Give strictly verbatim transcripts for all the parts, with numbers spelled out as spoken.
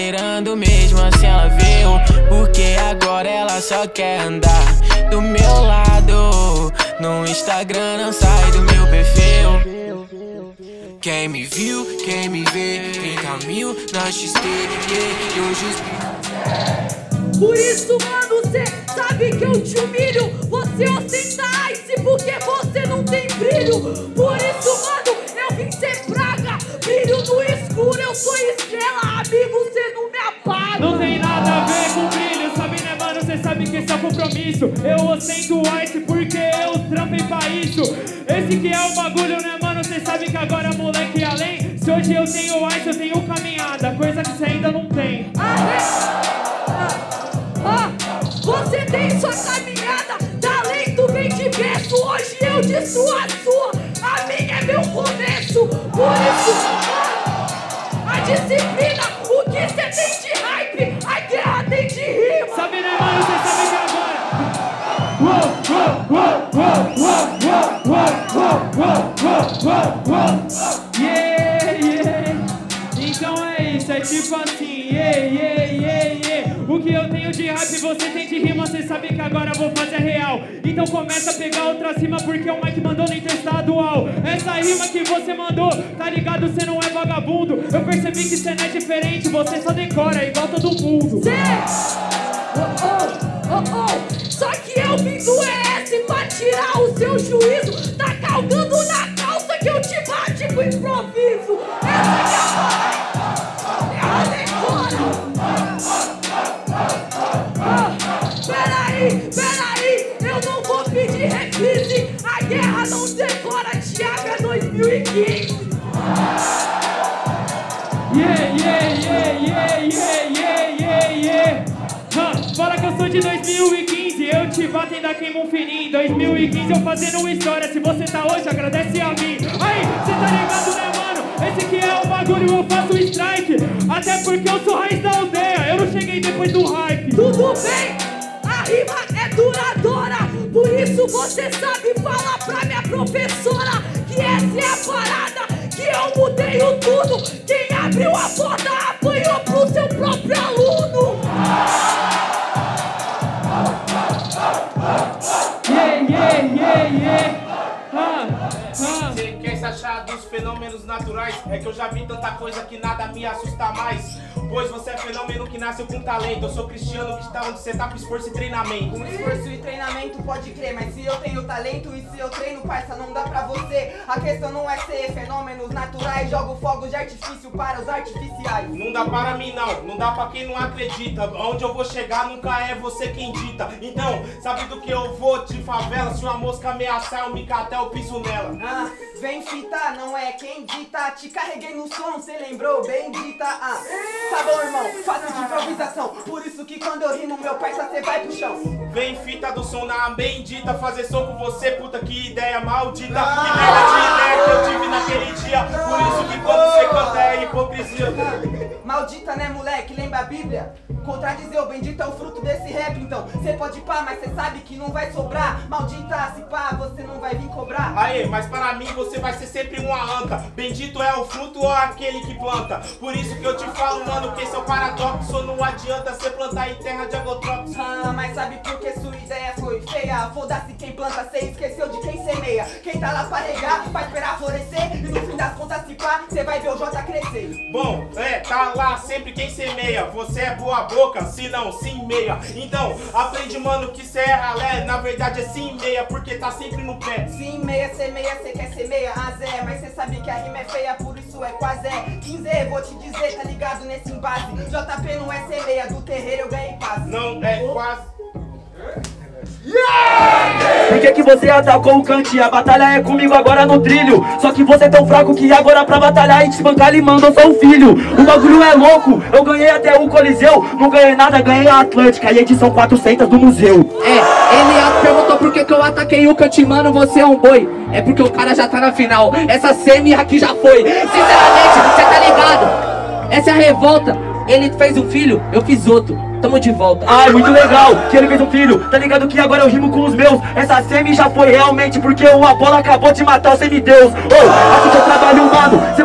esperando mesmo assim ela veio, porque agora ela só quer andar do meu lado. No Instagram não sai do meu perfil. Quem me viu, quem me vê, trinta mil na X T, yeah, e hoje... Por isso, mano, cê sabe que eu te humilho. Você ostenta ice porque você não tem brilho. Por isso, mano, eu vim ser praga. Brilho no escuro, eu sou estrela. Amigo, cê não me apaga. Não tem nada a ver com brilho, sabe, né, mano? Cê sabe que esse é o compromisso. Eu ostento ice porque eu trampei pra isso. Esse que é o bagulho, né, mano? Cê sabe que agora, moleque, além. Se hoje eu tenho ice, eu tenho caminhada, coisa que cê ainda não tem. Ah, você tem sua caminhada, talento vem de berço. Hoje eu disso a sua, a minha é meu começo. Por isso, ah, a disciplina, o que cê tem de hype, a guerra tem de rima. Sabe, né, mano? Cê sabe que agora... Yeah, yeah. Então é isso, é tipo assim, yeah, yeah, yeah, yeah. O que eu tenho de hype, você tem de rima, cê sabe que agora eu vou fazer real. Então começa a pegar outra rima, porque o Mike mandou no interestadual. Essa rima que você mandou, tá ligado, cê não é vagabundo. Eu percebi que cê não é diferente, você só decora igual todo mundo. Cê, oh, oh, oh, oh. Só que eu vim do E S pra tirar o seu juízo. Tá calgando na calça que eu te bate com improviso. Essa que é a mãe, ela decora. Ah, peraí, peraí, eu não vou pedir reprise. A guerra não decora, Thiago é dois mil e quinze. Yeah, yeah, yeah, yeah, yeah, yeah, yeah, yeah. Huh, fala que eu sou de dois mil e quinze, eu te bato e ainda queimo um fininho. dois mil e quinze eu fazendo história, se você tá hoje, agradece a mim. Aí, cê tá ligado, né, mano? Esse que é o bagulho, eu faço strike. Até porque eu sou raiz da aldeia, eu não cheguei depois do hype. Tudo bem, a rima é duradoura. Por isso você sabe falar pra minha professora que essa é a parada, que eu mudei o tudo. Quem abriu a porta apanhou pro seu próprio aluno. Yeah, yeah, yeah, yeah. Ah, ah. Você quer se achar dos fenômenos naturais? É que eu já vi tanta coisa que nada me assusta mais. Pois você é fenômeno que nasceu com talento. Eu sou Cristiano que está onde você tá com esforço e treinamento. Com esforço e treinamento pode crer, mas se eu tenho talento e se eu treino, parça, não dá pra você. A questão não é ser fenômenos naturais, jogo fogos de artifício para os artificiais. Não dá para mim não, não dá pra quem não acredita. Onde eu vou chegar nunca é você quem dita. Então, sabe do que eu vou de favela? Se uma mosca ameaçar eu me catar, eu piso nela. Ah, vem fita, não é quem dita. Te carreguei no som, cê lembrou? Bendita. Ah, tá bom, irmão, fase de improvisação. Por isso que quando eu rimo, meu parça, cê vai pro chão. Vem fita do som na bendita, fazer som com você, puta que ideia maldita. Ah, que merda de ideia que eu tive naquele dia. Por isso que quando você canta é hipocrisia. Ah, maldita, né, moleque? Lembra a Bíblia? Contradizer o bendito é o fruto desse rap. Então, cê pode pá, mas cê sabe que não vai sobrar. Maldita, se pá, você não vai vir cobrar. Aê, mas para mim você vai ser sempre uma anta. Bendito é o fruto ou aquele que planta. Por isso que eu te falo, mano, que esse é o paradoxo. Não adianta cê plantar em terra de agotrox. Ah, mas sabe por que sua ideia foi feia? Foda-se quem planta, cê esqueceu de quem semeia. Quem tá lá pra regar, vai esperar florescer. E no fim das contas, se pá, cê vai ver o J crescer. Bom, é, tá lá sempre quem semeia. Você é boa boca, se não, sim meia. Então, aprende, mano, que cê é ralé. Na verdade é sim meia, porque tá sempre no pé. Sim meia, cê meia, cê quer ser meia, ah Zé. Mas cê sabe que a rima é feia, por isso é quase é quinze, vou te dizer, tá ligado nesse embase. J P não é ser meia, do terreiro eu ganhei paz. Não, é quase. Por que que você atacou o Kant? A batalha é comigo agora no trilho. Só que você é tão fraco que agora pra batalhar e te bancar ele manda eu sou o filho. O bagulho é louco, eu ganhei até o Coliseu. Não ganhei nada, ganhei a Atlântica e a edição quatrocentos do museu. É, ele perguntou por que que eu ataquei o Kant, mano, você é um boi. É porque o cara já tá na final, essa semi aqui já foi. Sinceramente, você tá ligado? Essa é a revolta. Ele fez um filho, eu fiz outro. Tamo de volta. Ai, muito legal, que ele fez um filho. Tá ligado que agora eu rimo com os meus. Essa semi já foi realmente porque uma bola acabou de matar o semideus. Oh, assim que eu trabalho, mano, cê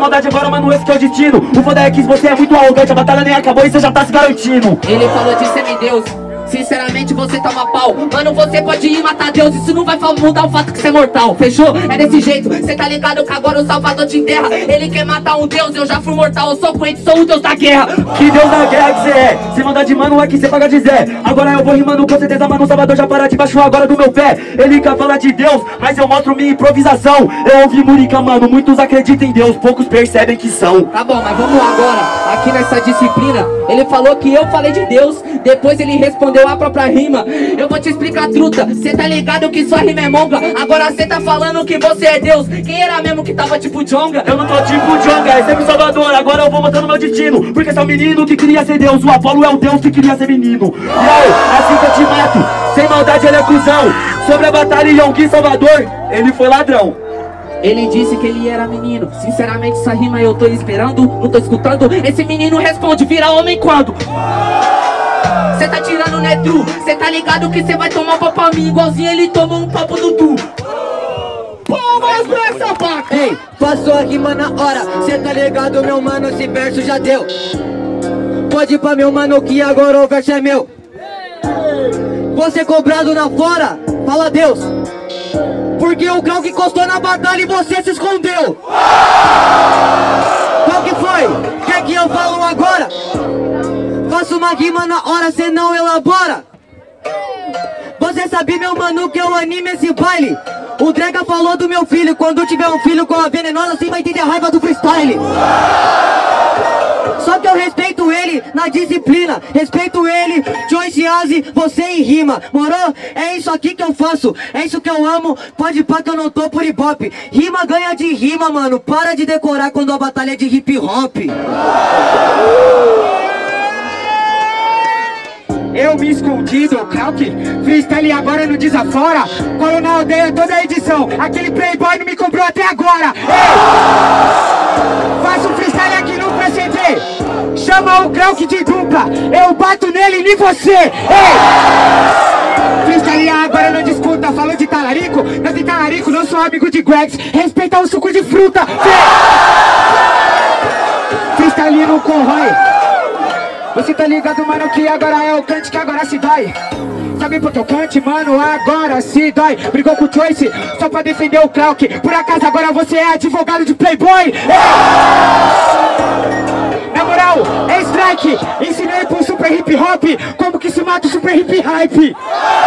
maldade agora, mano, esse que é o destino. O foda é que você é muito arrogante, a batalha nem acabou e você já tá se garantindo. Ele falou de semideus, sinceramente você toma pau. Mano, você pode ir matar Deus, isso não vai mudar o fato que você é mortal. Fechou? É desse jeito, cê tá ligado que agora o Salvador te enterra. Ele quer matar um Deus, eu já fui mortal, eu sou Quente, sou o Deus da guerra. Que Deus da guerra que cê é, se mandar de mano é que cê paga de Zé. Agora eu vou rimando com certeza, mano, o Salvador já para debaixo agora do meu pé. Ele quer falar de Deus, mas eu mostro minha improvisação. Eu ouvi Murica, mano, muitos acreditam em Deus, poucos percebem que são. Tá bom, mas vamos lá agora, aqui nessa disciplina. Ele falou que eu falei de Deus, depois ele respondeu a própria rima. Eu vou te explicar, truta, cê tá ligado que sua rima é monga. Agora cê tá falando que você é Deus. Quem era mesmo que tava tipo Jonga? Eu não tô tipo Jonga, é sempre Salvador. Agora eu vou mostrando meu destino, porque esse é o menino que queria ser Deus. O Apolo é o Deus que queria ser menino. E aí, assim que eu te mato, sem maldade ele é cuzão. Sobre a batalha em Yongui, Salvador, ele foi ladrão. Ele disse que ele era menino. Sinceramente essa rima eu tô esperando, não tô escutando. Esse menino responde, vira homem quando? Cê tá tirando, né, true? Cê tá ligado que cê vai tomar pau pra mim, igualzinho ele tomou um papo do tu. Palmas pra essa vaca! Ei, passou a rima na hora, cê tá ligado, meu mano, esse verso já deu. Pode ir pra meu mano que agora o verso é meu. Você cobrado na fora, fala Deus. Porque o Grau que encostou na batalha e você se escondeu. Qual que foi? Quer que eu falo agora? Faço uma rima na hora, cê não elabora. Você sabe, meu mano, que eu anime esse baile. O Drega falou do meu filho, quando tiver um filho com a venenosa, cê vai entender a raiva do freestyle. Só que eu respeito ele na disciplina, respeito ele, Joyce Aze, você em rima, morou? É isso aqui que eu faço, é isso que eu amo, pode pá que eu não tô por hip hop. Rima ganha de rima, mano, para de decorar quando a batalha é de hip hop. Eu me escondi do Krauk, freestyle agora não desafora. Colo na aldeia toda a edição, aquele playboy não me cobrou até agora. Ei! Faço freestyle aqui no P C D, chama o Krauk de dupla, eu bato nele e nem você. Ei! Freestyle agora não disputa, falou de talarico, não de talarico, não sou amigo de Gregs, respeita o suco de fruta. Freestyle não corrói. Você tá ligado, mano, que agora é o cante que agora se dói. Sabe por que o cante, mano, agora se dói. Brigou com o Choice só pra defender o Krauk. Por acaso agora você é advogado de playboy. É. Na moral, é strike. Ensinei pro super hip hop como que se mata o super hip hype.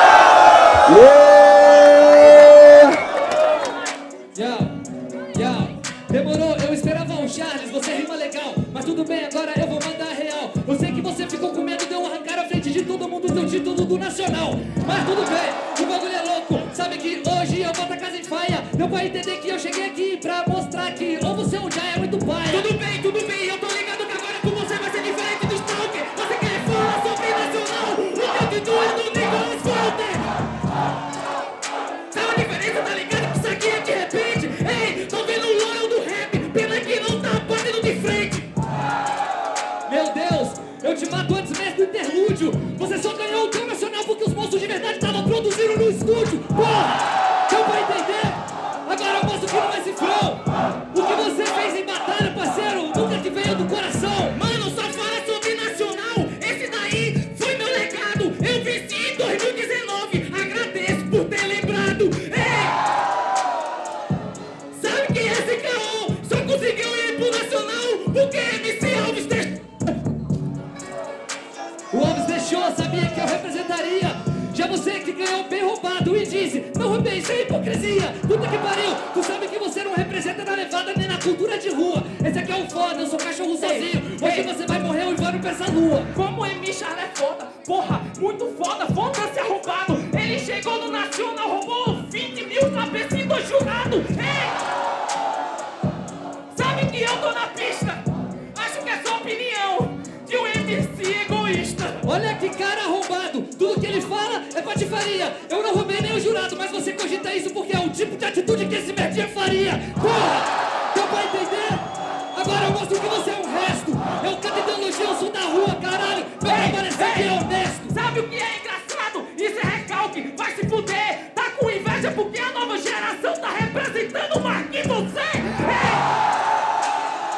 Yeah. Yeah. Demorou, eu esperava um Charles, você rima legal. Mas tudo bem, agora eu vou mandar real. Eu sei que você ficou com medo de eu arrancar à frente de todo mundo teu título do Nacional. Mas tudo bem, o bagulho é louco. Sabe que hoje eu boto a casa em faia. Deu pra entender que eu cheguei aqui pra mostrar que ou você um já é muito pai. Tudo bem, tudo bem, eu tô ligado que agora com você vai ser diferente do Stalker. Você quer falar sobre Nacional? O teu título é do Nicolas Walter. Sabe a diferença, tá ligado que isso aqui é de repente? Ei, tô vendo o loyal do rap, pena que não tá batendo de frente. Meu Deus, eu te mato antes mesmo do interlúdio. Você só ganhou o teu nacional porque os monstros de verdade estavam produzindo no estúdio. Porra, deu pra entender? Agora eu mostro que não é cifrão. O que você fez em batalha, parceiro, nunca te veio do coração. Mano, só fala sobre nacional. Esse daí foi meu legado. Eu venci em dois mil e dezenove. Agradeço por ter lembrado. Ei! Sabe quem é esse caô? Só conseguiu ir pro nacional porque M C Alves deixou. O Alves deixou, sabia que eu representaria. Já você que ganhou bem roubado e disse, não roubei, isso é hipocrisia. Puta que pariu, tu sabe que você não representa na levada nem na cultura de rua. Esse aqui é o foda, eu sou cachorro sozinho. Hoje você vai morrer uivando pra essa lua. Como o M. Charles é foda, porra, muito foda, foda-se arrombado. Ele chegou no Nacional, roubou vinte mil cabecinhos do jurado. Ei! Sabe que eu tô na pista? Acho que é sua opinião de um M C egoísta. Olha que cara arrombado, tudo que ele fala é patifaria. Eu não roubei nem o jurado, mas você cogita isso porque é o tipo de atitude que esse merdinha faria. Porra, deu pra entender? Agora eu mostro que você é um resto. Eu canto ideologia, eu sou da rua, caralho. Vai parecer que é honesto. Sabe o que é engraçado? Isso é recalque, vai se fuder. Tá com inveja porque a nova geração tá representando mais que você. Ei!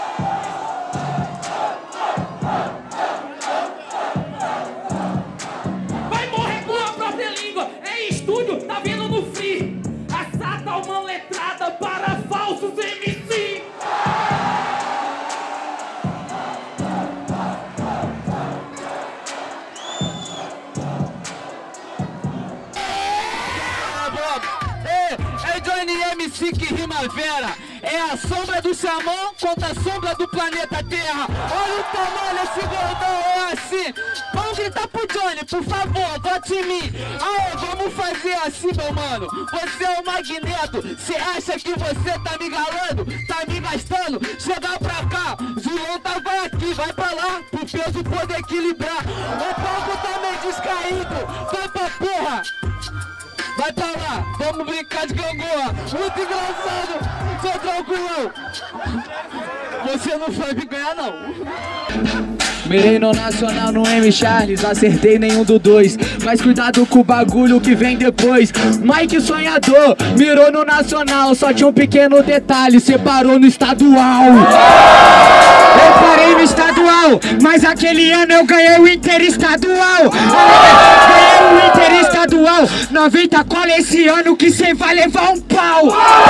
primavera. É a sombra do xamã contra a sombra do planeta Terra. Olha o tamanho desse gordão, é assim. Vamos gritar pro Johnny, por favor, vote em mim. Aê, vamos fazer assim, meu mano. Você é o Magneto. Cê acha que você tá me galando? Tá me gastando? Chega pra cá. Zulão tava aqui, vai pra lá. Pro peso poder equilibrar. O palco tá meio descaído. Vai pra porra. Vai pra lá, vamos brincar de gangorra. Muito engraçado, tô tranquilão. Você não vai me ganhar não. Mirei no Nacional, no M. Charles, acertei nenhum do dois. Mas cuidado com o bagulho que vem depois. Mike sonhador, mirou no Nacional. Só tinha um pequeno detalhe, separou no estadual. Eu parei no estadual, mas aquele ano eu ganhei o interestadual. Ganhei o interestadual, noventa cola esse ano que cê vai levar um pau.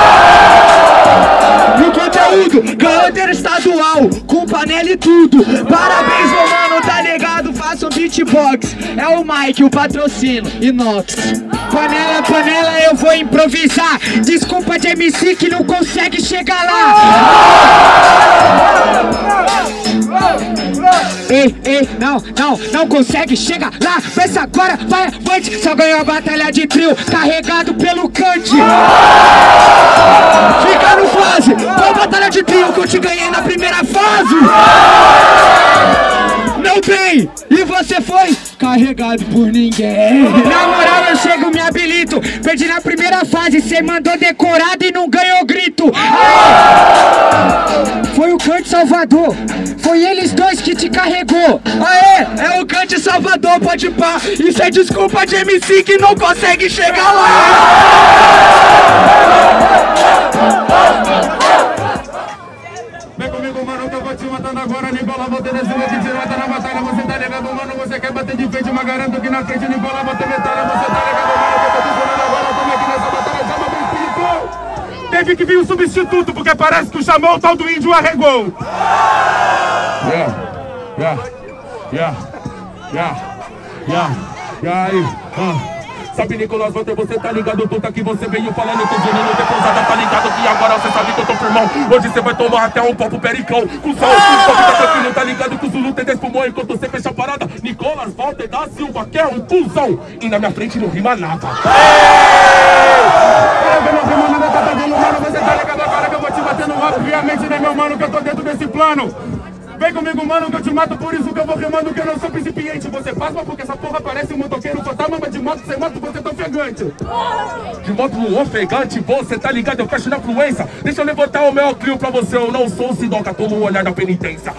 No conteúdo, ganhou o interestadual, com panela e tudo. Parabéns, meu mano, tá ligado? Faça um beatbox. É o Mike, o patrocínio, inox. Panela, panela, eu vou improvisar. Desculpa de M C que não consegue chegar lá. Ei, ei, não, não, não consegue, chega lá. Pensa agora, vai avante. Só ganhou a batalha de trio, carregado pelo Kant. Fica no fase, qual batalha de trio que eu te ganhei na primeira fase? Não tem, e você foi carregado por ninguém. Na moral eu chego, me habilito. Perdi na primeira fase, cê mandou decorado e não ganhou grito. Aê! Foi o Kant Salvador, foi eles dois que te carregou. Aê, é o Kant Salvador, pode pá. Isso é desculpa de M C que não consegue chegar lá. Vem comigo, mano, que eu vou te matando agora. Nicola, vou ter nesse monte de mata na batalha. Você tá ligado, mano, você quer bater de frente, mas garanto que na frente, Nicola, vou ter metralha. Você tá ligado, mano, que eu tô te falando agora. Como é que nessa batalha já não explicou? Teve que vir um substituto, porque parece que o chamou o tal do índio arregou. Yeah, yeah, yeah, yeah, yeah, yeah, aí, uh. Sabe, Nicolas, você, você tá ligado, tudo que você veio falando, eu tô dizendo, depousada, tá ligado que agora você sabe que eu tô firmão. Hoje você vai tomar até um copo pericão, com sal, com tá tranquilo, tá ligado que o Zulu tem dez pulmões enquanto você fecha a parada. Nicolas Walter da Silva, que é um cuzão, e na minha frente não rima nada. Não rima nada, tá fazendo, mano, você tá ligado agora que eu vou te batendo, obviamente, né, meu mano, que eu tô dentro desse plano. Vem comigo, mano, que eu te mato, por isso que eu vou rimando, que eu não sou principiante. Você pasma porque essa porra parece um motoqueiro fantasma, mas de moto sem moto você tá ofegante. De moto ofegante, você tá ligado, eu fecho na fluência. Deixa eu levantar o meu crio pra você, eu não sou o Sidoca, toma um olhar da penitência.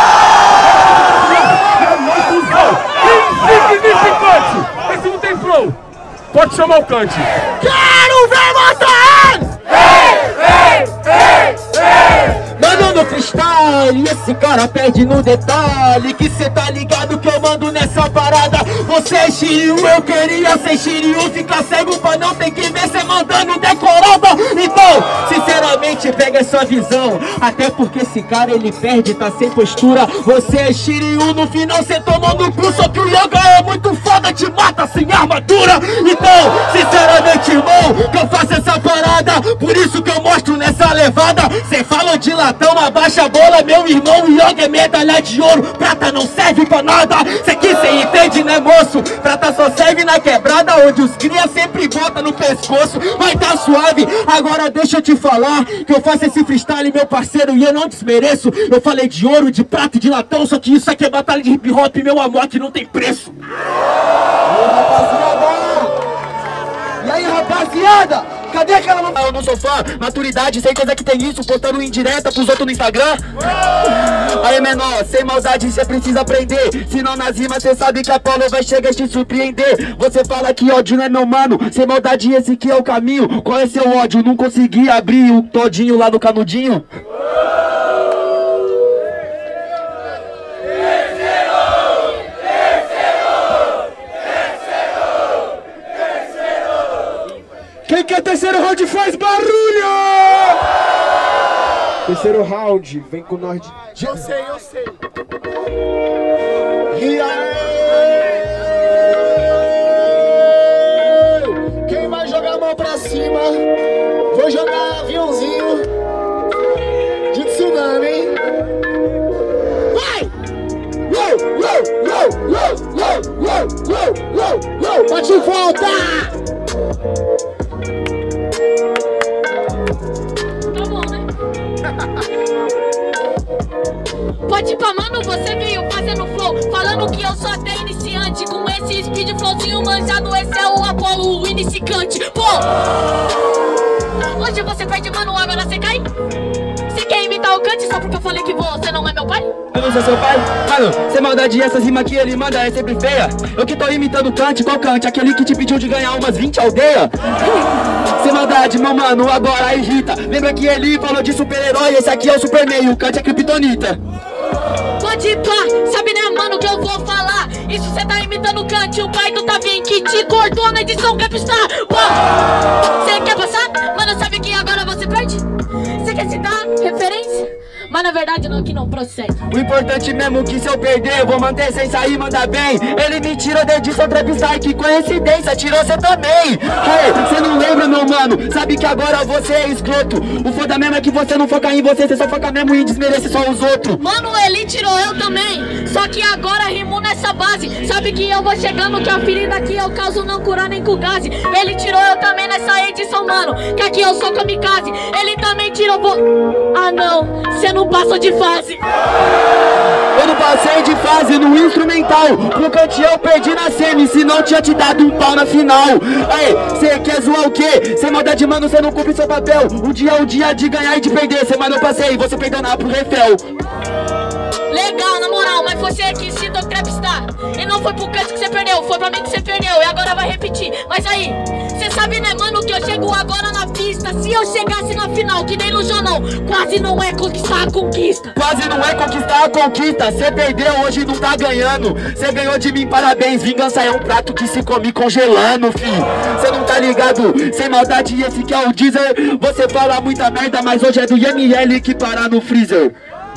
Insignificante, esse não tem flow, pode chamar o Kant. Quero ver matar! Ei, ei, ei, ei! Mano no freestyle, esse cara pede no detalhe. Que cê tá ligado que eu mando nessa parada. Você é Shiryu, eu queria ser Shiryu. Ficar cego pra não ter que ver cê mandando decorada. Então, sinceramente, pega essa visão. Até porque esse cara ele perde, tá sem postura. Você é Shiryu, no final cê tomou no cu. Só que o Yoga é muito foda, te mata sem armadura. Então, sinceramente, irmão, que eu faço essa parada. Por isso que eu mostro nessa levada. Cê fala de latão, abaixa a bola, meu irmão. O Yoga é medalha de ouro, prata não serve pra nada. Cê que cê entende, né, moço? Prata só serve na quebrada, onde os cria sempre bota no pescoço. Vai tá suave, agora deixa eu te falar que eu faço esse freestyle, meu parceiro, e eu não desmereço. Eu falei de ouro, de prata e de latão, só que isso aqui é batalha de hip hop, meu amor, que não tem preço. E aí, rapaziada? Cadê aquela... Eu não sou fã, maturidade, sei coisa que tem isso, postando indireta pros outros no Instagram. Aí, menor, sem maldade cê precisa aprender. Senão nas rimas cê sabe que a Paulo vai chegar e te surpreender. Você fala que ódio não é meu mano, sem maldade esse que é o caminho. Qual é seu ódio? Não consegui abrir o todinho lá no canudinho? Quem quer terceiro round faz barulho! Terceiro round, vem com nós de... Eu sei, eu sei. E aí? Quem vai jogar a mão pra cima? Vou jogar aviãozinho. Pode ir pra mano, você veio fazendo flow, falando que eu sou até iniciante. Com esse speed flowzinho manjado, esse é o Apolo, o iniciante. Pô! Hoje você perde, mano, agora você cai? Você quer imitar o Kant só porque eu falei que você não é meu pai? Eu não sou seu pai? Mano, sem maldade, essas rimas que ele manda é sempre feia. Eu que tô imitando o Kant, qual Kant? Aquele que te pediu de ganhar umas vinte aldeias? Sem maldade, meu mano, agora irrita. Lembra que ele falou de super-herói? Esse aqui é o Superman, o Kant é Kryptonita. Pode ir pá, sabe né, mano, que eu vou falar. Isso cê tá imitando o Kant, o pai do Tavinho que te cortou na edição Capstar. Cê quer passar? Mano, sabe que agora você perde? Cê quer citar referência? Mas na verdade não, que não procede. O importante mesmo que se eu perder, eu vou manter sem sair, mandar bem. Ele me tirou da edição Trapstar, que coincidência, tirou cê também. Hey, cê não lembra, meu mano? Sabe que agora você é escroto. O foda mesmo é que você não foca em você, você só foca mesmo em desmerecer só os outros. Mano, ele tirou eu também, só que agora rimo nessa base. Sabe que eu vou chegando, que a ferida aqui eu causo não curar nem com gás. Ele tirou eu também nessa edição, mano, que aqui eu sou kamikaze. Ele também tirou vo... Ah não, cê não passou de fase. Eu não passei de fase no instrumental. Pro Kant eu perdi na semi, se não tinha te dado um pau na final. Aí, cê quer zoar o quê? Sem maldade, mano, cê não cumpre seu papel. Um dia é o dia de ganhar e de perder. Cê, mas eu passei, você perdeu na pro refel. Legal, na moral, mas você que citou Trapstar. E não foi pro Kant que você perdeu, foi pra mim que você perdeu. E agora vai repetir. Mas aí, cê sabe né, mano, que eu chego agora na pista. Se eu chegasse na final, que nem no jornal, quase não é conquistar a conquista. Quase não é conquistar a conquista. Cê perdeu, hoje não tá ganhando. Cê ganhou de mim, parabéns. Vingança é um prato que se come congelando, fi. Cê não tá ligado, sem maldade, esse que é o Deezer. Você fala muita merda, mas hoje é do I M L que parar no freezer.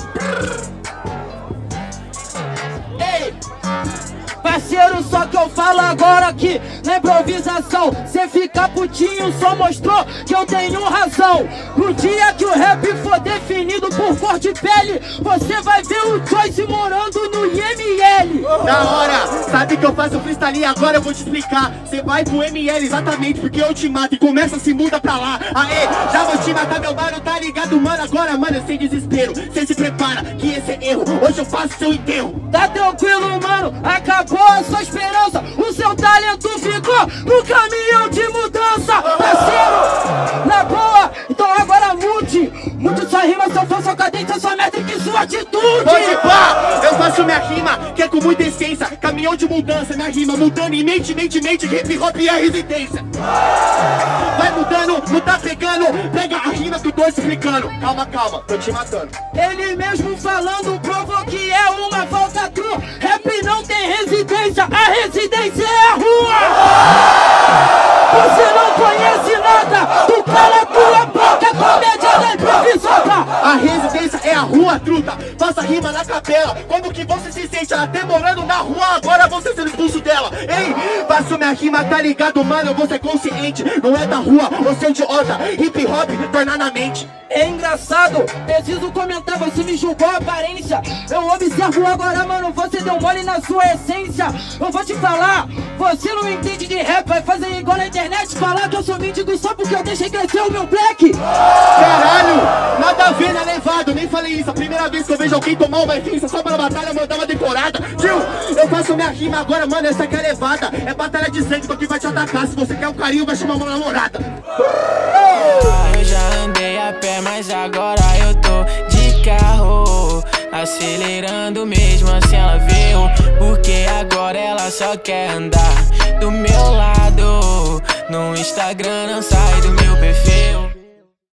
Parceiro, só que eu falo agora aqui na improvisação. Cê fica putinho, só mostrou que eu tenho razão. No dia que o rap for definido por cor de pele, você vai ver o Joyce morando no I M L. Da hora, sabe que eu faço freestyle, agora eu vou te explicar. Cê vai pro M L exatamente porque eu te mato e começa a se muda pra lá. Aê, já vou te matar, meu mano, tá ligado, mano? Agora, mano, sem desespero, cê se prepara que esse é erro, hoje eu faço seu enterro. Tá tranquilo, mano, acabou a sua esperança. O seu talento ficou no caminhão de mudança. Parceiro, na boa, então agora mude. Mude sua rima, seu flow, sua cadência, sua métrica e sua atitude. Pode pá, eu faço minha rima, que é com muita essência. Caminhão de mudança, minha rima mudando em mente, mente, mente. Hip hop é a residência. Vai mudando, não tá pegando. Pega a rima que eu tô explicando. Calma, calma, tô te matando. Ele mesmo falando provou que é uma falta true. Rap não tem residência, a residência é a rua. Você não conhece nada, tu cala tua boca, comédia da improvisada. A residência é a rua, truta. Faça rima na capela. Como que você se sente? Ela demorando na rua, agora você sendo expulso dela. Ei, faço minha rima, tá ligado, mano? Eu vou ser consciente. Não é da rua, você é idiota. Hip hop, tornar na mente. É engraçado, preciso comentar, você me julgou a aparência. Eu observo agora, mano, você deu mole na sua essência. Eu vou te falar, você não entende de rap, vai fazer igual na internet, falar que eu sou mendigo só porque eu deixei crescer o meu black. Caralho, nada a ver, né, levado, nem falei isso. A primeira vez que eu vejo alguém tomar uma ofensa só pela batalha, mandar uma decorada. Tio, eu faço minha rima agora, mano, essa aqui é levada. É batalha de sangue, tô aqui vai te atacar. Se você quer um carinho, vai chamar uma namorada. Eu já andei a pé, mas agora eu tô de carro, acelerando mesmo assim ela veio, porque agora ela só quer andar do meu lado. No Instagram não sai do meu perfil.